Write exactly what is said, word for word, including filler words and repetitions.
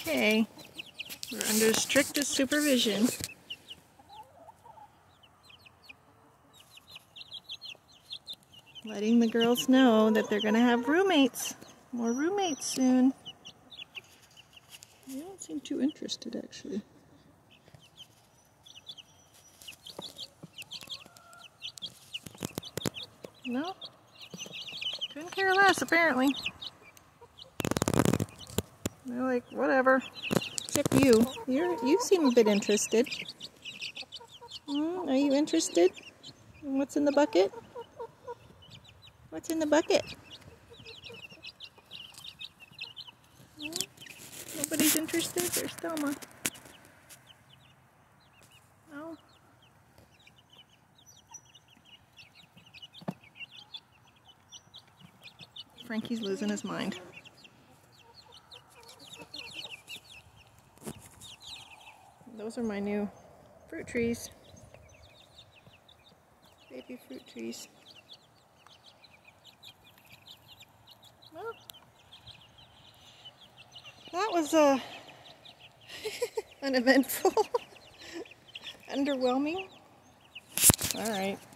Okay, we're under strictest supervision. Letting the girls know that they're going to have roommates. More roommates soon. They don't seem too interested, actually. No? Couldn't care less, apparently. They're like, whatever. Except you. You're, you seem a bit interested. Mm, are you interested? And what's in the bucket? What's in the bucket? Mm, nobody's interested? There's Thelma. No? Frankie's losing his mind. Those are my new fruit trees. Baby fruit trees. Well, that was uh, uneventful. Underwhelming. All right.